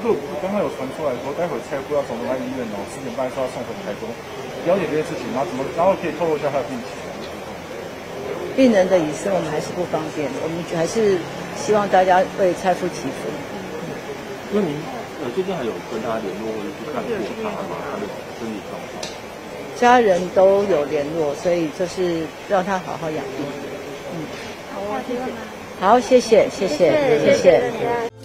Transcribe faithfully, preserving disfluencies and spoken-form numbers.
个刚刚有传出来说，待会蔡夫要从龙安医院哦，十点半说要送回台中，了解这件事情，然后怎么，然后可以透露一下他的病情。 病人的隐私我们还是不方便，我们还是希望大家为蔡夫祈福。 那您呃最近还有跟他联络或者去看过他吗？他的身体状况？ 家人都有联络，所以就是让他好好养病。嗯， 好，提问吗？ 好，谢谢，谢谢，谢谢。